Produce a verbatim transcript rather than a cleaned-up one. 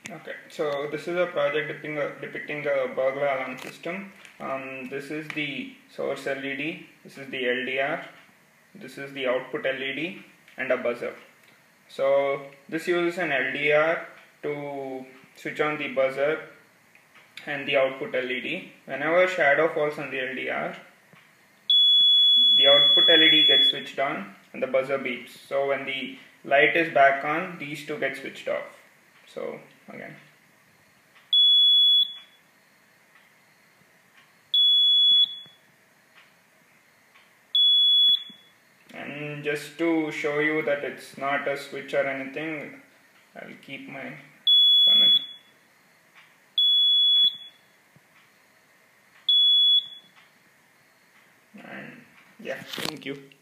Okay, so this is a project depicting a, depicting a burglar alarm system. Um, this is the source L E D, this is the L D R, this is the output L E D, and a buzzer. So this uses an L D R to switch on the buzzer and the output L E D. Whenever shadow falls on the L D R, the output L E D gets switched on and the buzzer beeps. So when the light is back on, these two get switched off. So again, and just to show you that it's not a switch or anything, I'll keep my funnel. And yeah, thank you.